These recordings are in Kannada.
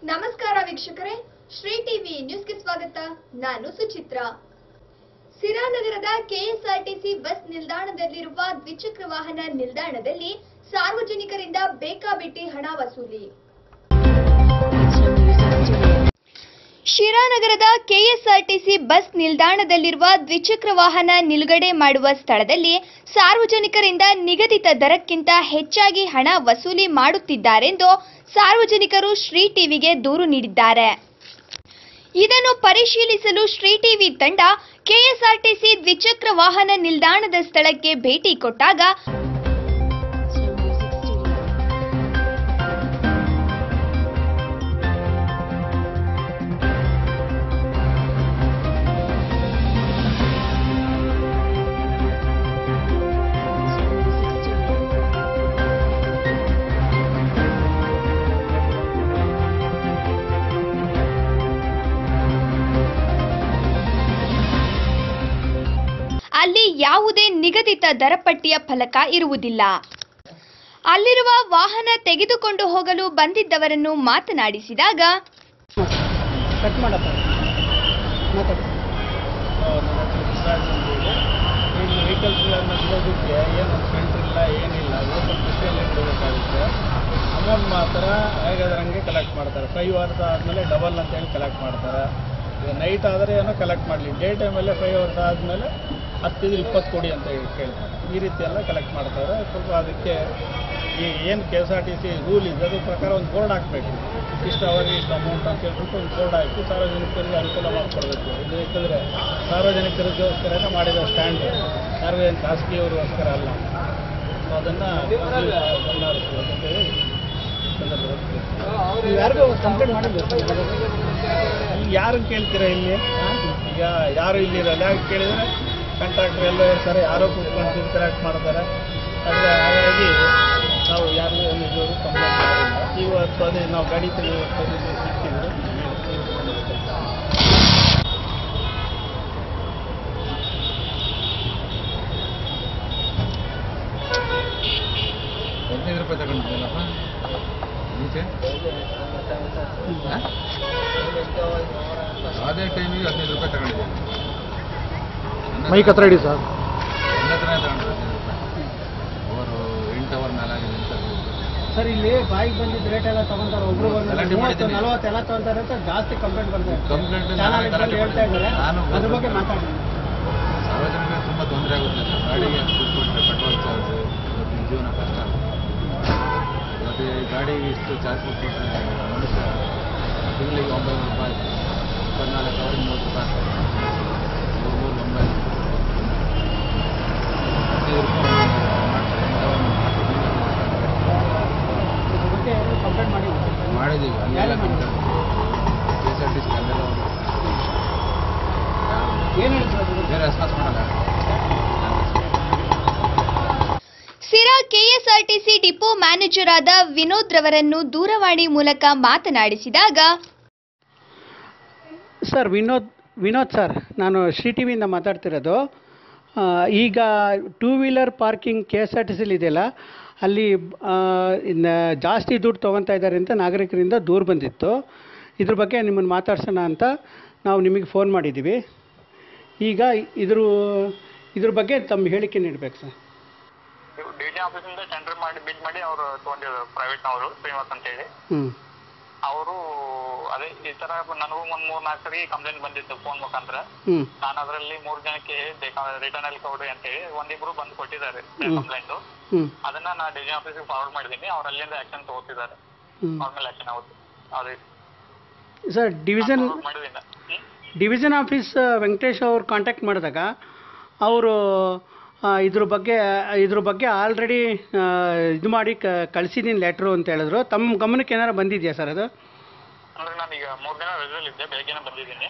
ನಮಸ್ಕಾರ ವೀಕ್ಷಕರೇ, ಶ್ರೀ ಟಿವಿ ನ್ಯೂಸ್ಗೆ ಸ್ವಾಗತ. ನಾನು ಸುಚಿತ್ರಾ. ಸಿರಾನಗರದ ಕೆಎಸ್ಆರ್ಟಿಸಿ ಬಸ್ ನಿಲ್ದಾಣದಲ್ಲಿರುವ ದ್ವಿಚಕ್ರ ವಾಹನ ನಿಲ್ದಾಣದಲ್ಲಿ ಸಾರ್ವಜನಿಕರಿಂದ ಬೇಕಾಬಿಟ್ಟಿ ಹಣ ವಸೂಲಿ. ಶಿರಾನಗರದ ಕೆಎಸ್ಆರ್ಟಿಸಿ ಬಸ್ ನಿಲ್ದಾಣದಲ್ಲಿರುವ ದ್ವಿಚಕ್ರ ವಾಹನ ನಿಲುಗಡೆ ಮಾಡುವ ಸ್ಥಳದಲ್ಲಿ ಸಾರ್ವಜನಿಕರಿಂದ ನಿಗದಿತ ದರಕ್ಕಿಂತ ಹೆಚ್ಚಾಗಿ ಹಣ ವಸೂಲಿ ಮಾಡುತ್ತಿದ್ದಾರೆಂದು ಸಾರ್ವಜನಿಕರು ಶ್ರೀ ಟಿವಿಗೆ ದೂರು ನೀಡಿದ್ದಾರೆ. ಇದನ್ನು ಪರಿಶೀಲಿಸಲು ಶ್ರೀ ಟಿವಿ ತಂಡ ಕೆಎಸ್ಆರ್ಟಿಸಿ ದ್ವಿಚಕ್ರ ವಾಹನ ನಿಲ್ದಾಣದ ಸ್ಥಳಕ್ಕೆ ಭೇಟಿ ಕೊಟ್ಟಾಗ ಅಲ್ಲಿ ಯಾವುದೇ ನಿಗದಿತ ದರಪಟ್ಟಿಯ ಫಲಕ ಇರುವುದಿಲ್ಲ. ಅಲ್ಲಿರುವ ವಾಹನ ತೆಗೆದುಕೊಂಡು ಹೋಗಲು ಬಂದಿದ್ದವರನ್ನು ಮಾತನಾಡಿಸಿದಾಗ ಅಮೌಂಟ್ ಮಾತ್ರ ಹೇಗಾದ್ರಂಗೆ ಕಲೆಕ್ಟ್ ಮಾಡ್ತಾರೆ. 5 ಅವರ್ಸ್ ಆದಮೇಲೆ ಡಬಲ್ ಅಂತ ಹೇಳಿ ಕಲೆಕ್ಟ್ ಮಾಡ್ತಾರೆ. ನೈಟ್ ಆದರೆ ಏನೋ ಕಲೆಕ್ಟ್ ಮಾಡಲಿ, ಡೇ ಟೈಮಲ್ಲೇ 5 ಅವರ್ಸ್ ಆದಮೇಲೆ 10 20 ಕೊಡಿ ಅಂತ ಹೇಳಿ ಕೇಳ್ತಾರೆ. ಈ ರೀತಿ ಎಲ್ಲ ಕಲೆಕ್ಟ್ ಮಾಡ್ತಾರೆ. ಸ್ವಲ್ಪ ಅದಕ್ಕೆ ಈ ಏನು KSRTC ರೂಲ್ ಇದೆ ಅದ್ರ ಪ್ರಕಾರ ಒಂದು ಬೋರ್ಡ್ ಹಾಕಬೇಕು. ಇಷ್ಟು ಅವರಿಗೆ ಇಷ್ಟು ಅಮೌಂಟ್ ಅಂತ ಹೇಳ್ಬಿಟ್ಟು ಒಂದು ಬೋರ್ಡ್ ಹಾಕಿ ಸಾರ್ವಜನಿಕರಿಗೆ ಅನುಕೂಲ ಮಾಡಿಕೊಡ್ಬೇಕು. ಇದು ಯಾಕಂದರೆ ಸಾರ್ವಜನಿಕರಿಗೋಸ್ಕರ ಮಾಡಿದ ಸ್ಟ್ಯಾಂಡ್, ಸಾರ್ವಜನಿಕ ಖಾಸಗಿಯವರಿಗೋಸ್ಕರ ಅಲ್ಲ. ಸೊ ಅದನ್ನು ಯಾರಿಗೂ ಕಂಪ್ಲೇಂಟ್ ಮಾಡಿದ್ರು. ಯಾರು ಕೇಳ್ತೀರಾ ಇಲ್ಲಿ? ಈಗ ಯಾರು ಇಲ್ಲಿ ಇರಲ್ಲ. ಯಾಕೆ ಕೇಳಿದರೆ ಕಾಂಟ್ರಾಕ್ಟರ್ ಎಲ್ಲ ಇರ್ತಾರೆ, ಯಾರೋ ಕೂತ್ಕೊಂಡು ಇಂಟ್ರಾಕ್ಟ್ ಮಾಡ್ತಾರೆ. ಆದರೆ ಹಾಗಾಗಿ ನಾವು ಯಾರಿಗೂ ಇಲ್ಲಿವರೆಗೂ ಕಂಪ್ಲೇಂಟ್ ಮಾಡಿಲ್ಲ. ಇವತ್ತು ಅದೇ ನಾವು ಗಾಡಿ ಸಿಕ್ಕಿದ್ರು ₹15 ತಗೊಂಡಿದ್ದಲ್ಲಪ್ಪ ಮುಂಚೆ. ಅದೇ ಟೈಮಿಗೆ ₹15 ತಗೊಂಡಿದ್ದೆ. ಮೈಕ್ ಹತ್ರ ಇಡಿ ಸರ್. ನನ್ನ ಹತ್ರನೇ ತಗೊಂಡಿದ್ದೆ ಅವರು 8 ಅವರ್ ಮೇಲಾಗಿದೆ ಅಂತ ಸರ್. ಇಲ್ಲಿ ಬಾಯಿಗೆ ಬಂದಿದ್ದ ರೇಟ್ ಎಲ್ಲ ತಗೊಂತಾರೆ. ಒಬ್ರು 30 40 ಎಲ್ಲ ತಗೊಂತಾರೆ ಅಂತ ಜಾಸ್ತಿ ಕಂಪ್ಲೇಂಟ್ ಬರ್ತದೆ. ಹೇಳ್ತಾ ಇದ್ದಾರೆ. ಅದ್ರ ಬಗ್ಗೆ ಮಾತಾಡಿ. ಸಾರ್ವಜನಿಕರಿಗೆ ತುಂಬ ತೊಂದರೆ ಆಗುತ್ತೆ ಸರ್. ಗಾಡಿಗೆ ಕೂತ್ಕೊಂಡ್ರೆ ಪೆಟ್ರೋಲ್ ಚಾರ್ಜ್, ಇವತ್ತಿನ ಜೀವನ ಕಷ್ಟ. ಮತ್ತು ಗಾಡಿಗೆ ಇಷ್ಟು ಚಾರ್ಜ್ ಕೊಟ್ಟರೆ ಮನುಷ್ಯ ತಿಂಗಳಿಗೆ ₹900, 14 ಅವರಿಗೆ ₹30, 300, 900 ಕಂಪ್ಲೇಂಟ್ ಮಾಡಿದ್ದೀವಿ. ಅಲ್ಲೆಲ್ಲ KSRTC ಅಲ್ಲೆಲ್ಲ ಏನು ಹೇಳ್ತಾರೆ? ಬೇರೆ ರೆಸ್ಪಾನ್ಸ್ ಮಾಡಲ್ಲ. ಸಿರಾ ಕೆಎಸ್ಆರ್ಟಿಸಿ ಡಿಪೋ ಮ್ಯಾನೇಜರ್ ಆದ ವಿನೋದ್ ರವರನ್ನು ದೂರವಾಣಿ ಮೂಲಕ ಮಾತನಾಡಿಸಿದಾಗ ಸರ್, ವಿನೋದ್ ಸರ್, ನಾನು ಶ್ರೀ ಟಿವಿಯಿಂದ ಮಾತಾಡ್ತಿರೋದು. ಈಗ 2 ವೀಲರ್ ಪಾರ್ಕಿಂಗ್ KSRTC ಇದೆಯಲ್ಲ, ಅಲ್ಲಿ ಜಾಸ್ತಿ ದುಡ್ಡು ತೊಗೊತಾ ಇದ್ದಾರೆ ಅಂತ ನಾಗರಿಕರಿಂದ ದೂರು ಬಂದಿತ್ತು. ಇದ್ರ ಬಗ್ಗೆ ನಿಮ್ಮನ್ನು ಮಾತಾಡ್ಸೋಣ ಅಂತ ನಾವು ನಿಮಗೆ ಫೋನ್ ಮಾಡಿದ್ದೀವಿ. ಈಗ ಇದ್ರ ಬಗ್ಗೆ ತಮ್ಮ ಹೇಳಿಕೆ ನೀಡಬೇಕು ಸರ್. ಡಿಟಿ ಆಫೀಸಿಂದ ಟೆಂಡರ್ ಮಾಡಿ ಬಿಡ್ ಮಾಡಿ ಅವರು ತೊಗೊಂಡಿದ್ರು, ಪ್ರೈವೇಟ್ನವರು ಶ್ರೀನಿವಾಸ್ ಅಂತ ಹೇಳಿ. ಅವರು ಅದೇ ಈ ತರ ನನಗೂ ಒಂದ್ 3-4 ಸರಿ ಕಂಪ್ಲೇಂಟ್ ಬಂದಿತ್ತು ಫೋನ್ ಮುಖಾಂತರ. ನಾನು ಅದರಲ್ಲಿ 3 ಜನಕ್ಕೆ ರಿಟರ್ನ್ ಅಲ್ಲಿ ಕೊಡ್ರಿ ಅಂತ ಹೇಳಿ ಒಂದಿಬ್ರು ಬಂದು ಕೊಟ್ಟಿದ್ದಾರೆ ಕಂಪ್ಲೇಂಟ್. ಅದನ್ನ ನಾ ಡಿಜಿ ಆಫೀಸಿಗೆ ಫಾರ್ವರ್ಡ್ ಮಾಡಿದ್ದೀನಿ. ಅವ್ರು ಅಲ್ಲಿಂದ ಆಕ್ಷನ್ ತಗೋತಿದ್ದಾರೆ. ಅವ್ರ ಮೇಲೆ ಆಕ್ಷನ್ ಆಗುತ್ತೆ. ಅದೇ ಸರ್, ಡಿವಿಷನ್ ಆಫೀಸ್ ವೆಂಕಟೇಶ್ ಅವ್ರು ಕಾಂಟ್ಯಾಕ್ಟ್ ಮಾಡಿದಾಗ ಅವರು ಇದ್ರ ಬಗ್ಗೆ ಆಲ್ರೆಡಿ ಇದು ಮಾಡಿ ಕಳಿಸಿದ್ದೀನಿ ಲೆಟ್ರು ಅಂತ ಹೇಳಿದ್ರು. ತಮ್ಮ ಗಮನಕ್ಕೆ ಏನಾರು ಬಂದಿದೆಯಾ ಸರ್ ಅದು? ಅಂದ್ರೆ ನಾನೀಗ 3 ದಿನ ರೆಸ್ಟಲ್ಲಿ ಇದ್ದೆ, ಬೆಳಗ್ಗೆನೇ ಬಂದಿದ್ದೀನಿ.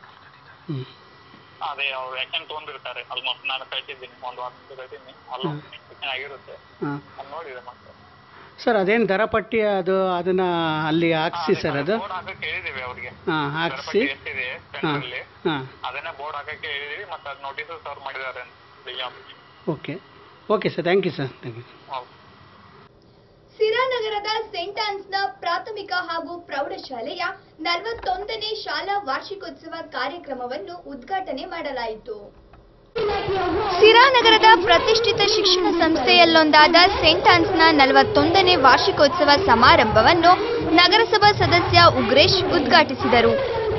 ಅದೇ ಅವ್ರು ಆಕ್ಷನ್ ತೊಗೊಂಡಿರ್ತಾರೆ. ಆಲ್ಮೋಸ್ಟ್ ನಾನು ಕಳಿಸಿದ್ದೀನಿ, 1 ವಾರದಿಂದ ಕಳಿಸಿದ್ದೀನಿ. ಆಲ್ಮೋಸ್ಟ್ ಆಗಿರುತ್ತೆ. ನೋಡಿದೆ ಮತ್ತೆ ಸರ್. ಅದೇನು ದರ ಪಟ್ಟಿ ಅದನ್ನ ಅಲ್ಲಿ ಹಾಕ್ಸಿ ಸರ್. ಅದು ಬೋರ್ಡ್ ಹಾಕಕ್ಕೆ ಹೇಳಿದೀವಿ ಅವ್ರಿಗೆ. ಹಾಕ್ಸಿ ಅದನ್ನ ಬೋರ್ಡ್ ಹಾಕಕ್ಕೆ ಹೇಳಿದೀವಿ. ಮತ್ತೆ ಅದು ನೋಟಿಸ್ ಸರ್ವ್ ಮಾಡಿದ್ದಾರೆ. Okay sir, thank you sir. Thank you. ಸಿರಾನಗರದ ಸೆಂಟ್ ಆನ್ಸ್ನ ಪ್ರಾಥಮಿಕ ಹಾಗೂ ಪ್ರೌಢಶಾಲೆಯ 41ನೇ ಶಾಲಾ ವಾರ್ಷಿಕೋತ್ಸವ ಕಾರ್ಯಕ್ರಮವನ್ನು ಉದ್ಘಾಟನೆ ಮಾಡಲಾಯಿತು. ಸಿರಾನಗರದ ಪ್ರತಿಷ್ಠಿತ ಶಿಕ್ಷಣ ಸಂಸ್ಥೆಯಲ್ಲೊಂದಾದ ಸೆಂಟ್ ಆನ್ಸ್ನ 41ನೇ ವಾರ್ಷಿಕೋತ್ಸವ ಸಮಾರಂಭವನ್ನು ನಗರಸಭಾ ಸದಸ್ಯ ಉಗ್ರೇಶ್ ಉದ್ಘಾಟಿಸಿದರು.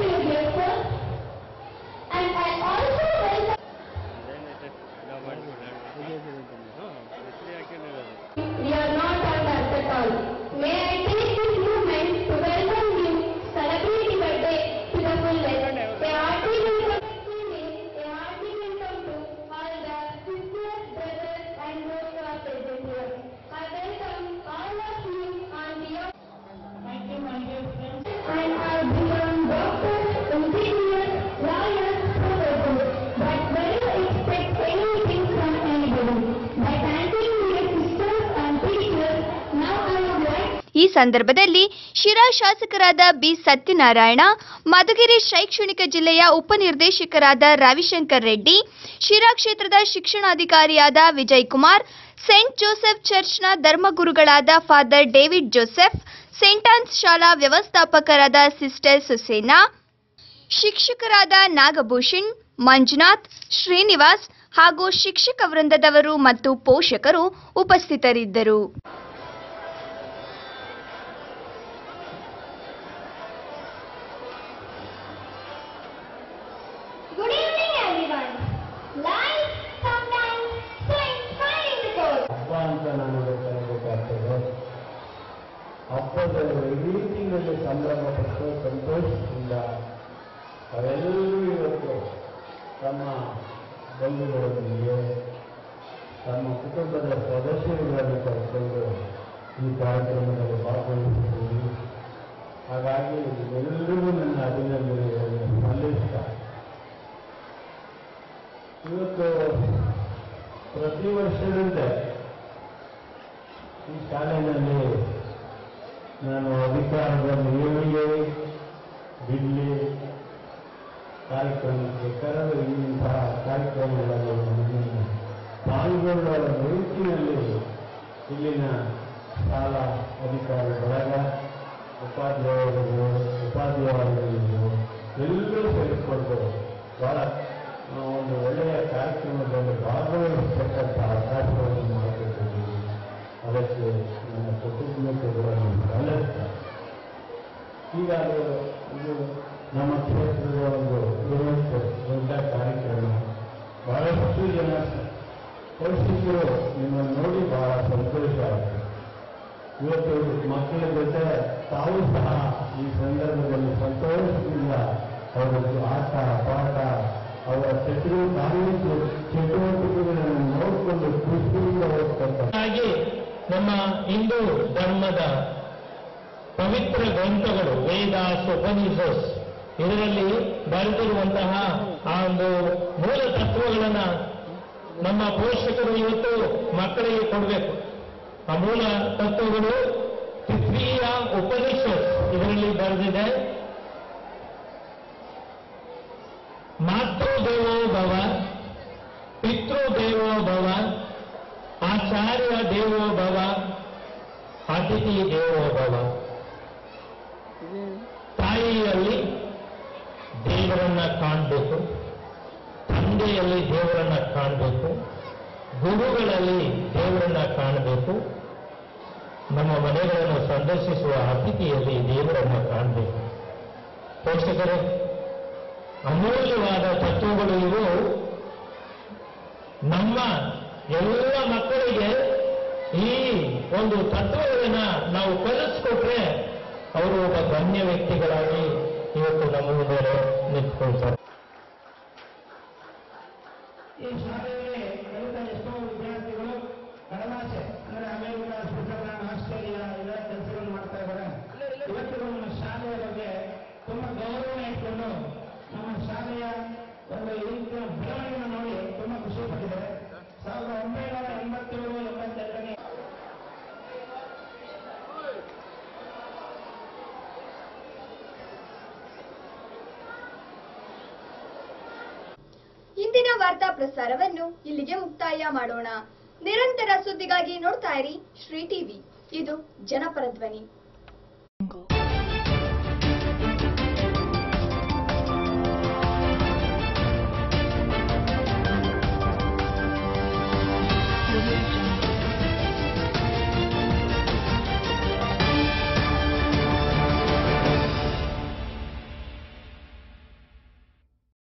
ಈ ಸಂದರ್ಭದಲ್ಲಿ ಶಿರಾ ಶಾಸಕರಾದ ಬಿ ಸತ್ಯನಾರಾಯಣ, ಮಧುಗಿರಿ ಶೈಕ್ಷಣಿಕ ಜಿಲ್ಲೆಯ ಉಪನಿರ್ದೇಶಕರಾದ ರವಿಶಂಕರ್ ರೆಡ್ಡಿ, ಶಿರಾ ಕ್ಷೇತ್ರದ ಶಿಕ್ಷಣಾಧಿಕಾರಿಯಾದ ವಿಜಯ್ ಕುಮಾರ್, ಸೆಂಟ್ ಜೋಸೆಫ್ ಚರ್ಚ್ನ ಧರ್ಮಗುರುಗಳಾದ father David Joseph, saint Ann's ಶಾಲಾ ವ್ಯವಸ್ಥಾಪಕರಾದ ಸಿಸ್ಟರ್ ಸುಸೇನಾ, ಶಿಕ್ಷಕರಾದ ನಾಗಭೂಷಣ್, ಮಂಜುನಾಥ್, ಶ್ರೀನಿವಾಸ್ ಹಾಗೂ ಶಿಕ್ಷಕ ವೃಂದದವರು ಮತ್ತು ಪೋಷಕರು ಉಪಸ್ಥಿತರಿದ್ದರು. ಹಬ್ಬದಲ್ಲಿ ಇಡೀ ತಿಂಗಳಲ್ಲಿ ಸಂಭ್ರಮ ಪಟ್ಟು ಸಂತೋಷದಿಂದ ಅವರೆಲ್ಲರೂ ಇವತ್ತು ತಮ್ಮ ಬಂಧುಗಳೊಂದಿಗೆ ತಮ್ಮ ಕುಟುಂಬದ ಸದಸ್ಯರುಗಳನ್ನು ಕರೆದುಕೊಂಡು ಈ ಕಾರ್ಯಕ್ರಮದಲ್ಲಿ ಭಾಗವಹಿಸಿದ್ದೀವಿ. ಹಾಗಾಗಿ ಎಲ್ಲರಿಗೂ ನನ್ನ ಅಭಿನಂದನೆಗಳನ್ನು ಸಲ್ಲಿಸ್ತಾ ಇವತ್ತು ಪ್ರತಿ ವರ್ಷದಂತೆ ಈ ಶಾಲೆಯಲ್ಲಿ ನಾನು ಅಧಿಕಾರದ ಏಳಿಗೆ ಬಿಲ್ಲಿ ಕಾರ್ಯಕ್ರಮಕ್ಕೆ ಕರೆದು ಇಂತಹ ಕಾರ್ಯಕ್ರಮಗಳಲ್ಲಿ ಪಾಲ್ಗೊಳ್ಳುವ ನಿಟ್ಟಿನಲ್ಲಿ ಇಲ್ಲಿನ ಶಾಲಾ ಅಧಿಕಾರಿ ಬಳಗ, ಉಪಾಧ್ಯಾಯರುಗಳು ಎಲ್ಲರೂ ಸೇರಿಕೊಂಡು ಬಹಳ ಒಂದು ಒಳ್ಳೆಯ ಕಾರ್ಯಕ್ರಮದಲ್ಲಿ ಭಾಗವಹಿಸತಕ್ಕಂಥ ಅವಕಾಶವನ್ನು ಮಾಡಿಕೊಟ್ಟಿದ್ದೀವಿ. ಅದಕ್ಕೆ ನನ್ನ ಕೃತಜ್ಞತೆಗಳನ್ನು ಸಲ್ಲಿಸ್ತಾ ಹೀಗಾಗಿ ಇದು ನಮ್ಮ ಕ್ಷೇತ್ರದ ಒಂದು ಬೃಹತ್ ದೊಡ್ಡ ಕಾರ್ಯಕ್ರಮ. ಬಹಳಷ್ಟು ಜನ ಪೋಷಕರು ನಿಮ್ಮನ್ನು ನೋಡಿ ಬಹಳ ಸಂತೋಷ ಆಯಿತು. ಇವತ್ತು ಮಕ್ಕಳ ಜೊತೆ ತಾವು ಸಹ ಈ ಸಂದರ್ಭದಲ್ಲಿ ಸಂತೋಷದಿಂದ ಅವರದ್ದು ಆಟ ಪಾಠ ಅವರ ಚಟುವಟಿಕೆಗಳನ್ನು ನೋಡಿಕೊಂಡು ಖುಷಿಯಿಂದ ಹೋಗ್ತಾರೆ. ನಮ್ಮ ಹಿಂದೂ ಧರ್ಮದ ಪವಿತ್ರ ಗ್ರಂಥಗಳು ವೇದಾಸ್, ಉಪನಿಷತ್ಸ್ ಇದರಲ್ಲಿ ಬರೆದಿರುವಂತಹ ಆ ಒಂದು ಮೂಲ ತತ್ವಗಳನ್ನು ನಮ್ಮ ಪೋಷಕರು ಇವತ್ತು ಮಕ್ಕಳಿಗೆ ಕೊಡಬೇಕು. ಆ ಮೂಲ ತತ್ವಗಳು ತೃತೀಯ ಉಪನಿಷತ್ ಇದರಲ್ಲಿ ಬರೆದಿದೆ. ಮಾತೃದೇವೋ ಭವ, ಪಿತೃದೇವೋ ಭವ, ಆಚಾರ್ಯ ದೇವೋ ಭವ, ಅತಿಥಿ ದೇವೋ ಭವ. ತಾಯಿಯಲ್ಲಿ ದೇವರನ್ನ ಕಾಣಬೇಕು, ತಂದೆಯಲ್ಲಿ ದೇವರನ್ನ ಕಾಣಬೇಕು, ಗುರುಗಳಲ್ಲಿ ದೇವರನ್ನ ಕಾಣಬೇಕು, ನಮ್ಮ ಮನೆಗಳನ್ನು ಸಂದರ್ಶಿಸುವ ಅತಿಥಿಯಲ್ಲಿ ದೇವರನ್ನ ಕಾಣಬೇಕು. ಪೋಷಕರೇ, ಅಮೂಲ್ಯವಾದ ತತ್ವಗಳು ಇವು. ನಮ್ಮ ಎಲ್ಲ ಮಕ್ಕಳಿಗೆ ಈ ಒಂದು ತತ್ವಗಳನ್ನ ನಾವು ಕಲಿಸ್ಕೊಟ್ರೆ ಅವರು ಒಬ್ಬ ಗಣ್ಯ ವ್ಯಕ್ತಿಗಳಾಗಿ ಇವತ್ತು ನಮ್ಮ ಮುಂದೆ ನಿಂತ್ಕೊಳ್ತಾರೆ. ಈ ಶಾಲೆಯಲ್ಲಿ ಕಲಿತ ಎಷ್ಟೋ ವಿದ್ಯಾರ್ಥಿಗಳು ಕಡಲಾಸೆ ಅಂದರೆ ಅಮೆರಿಕ, ಸ್ವಿಟ್ಜರ್ಲ್ಯಾಂಡ್, ಆಸ್ಟ್ರೇಲಿಯಾ ಇದರ ಕೆಲಸಗಳು ಮಾಡ್ತಾ ಇದ್ದಾರೆ. ಇವತ್ತು ನಮ್ಮ ಶಾಲೆಯ ಬಗ್ಗೆ ತುಂಬ ಗೌರವ ಇಟ್ಕೊಂಡು ನಮ್ಮ ಶಾಲೆಯ ಒಂದು ರೀತಿಯ ಬೆಳವಣಿಗೆಯನ್ನು ನೋಡಿ ತುಂಬ ಖುಷಿ ಪಟ್ಟಿದ್ದಾರೆ. 1987-82ನೇ ಇಂದಿನ ವಾರ್ತಾ ಪ್ರಸಾರವನ್ನು ಇಲ್ಲಿಗೆ ಮುಕ್ತಾಯ ಮಾಡೋಣ. ನಿರಂತರ ಸುದ್ದಿಗಾಗಿ ನೋಡ್ತಾ ಇರಿ ಶ್ರೀ ಟಿವಿ. ಇದು ಜನಪರ ಧ್ವನಿ. Audio Jungle.